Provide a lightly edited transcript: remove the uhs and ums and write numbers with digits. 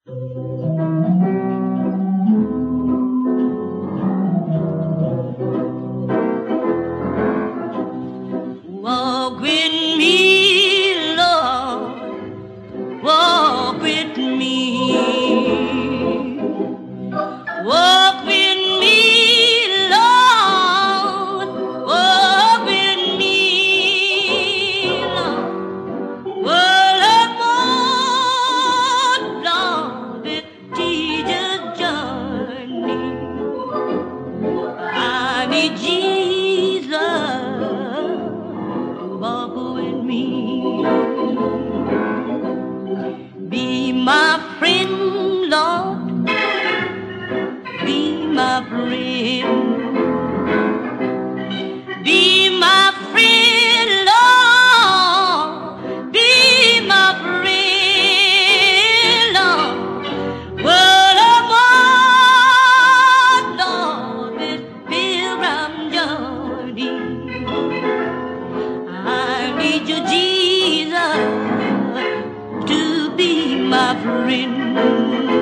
Walk with me, Lord, walk with me. Walk with me, Lord, walk with me, Lord. Well, I'm on, Lord, with Jesus' journey. I need Jesus, walk with me. Be my friend, Lord, be my friend. Be my friend, Lord, be my friend, Lord. Well, I'm on, Lord, this pilgrim journey. I need you, Jesus, to be my friend.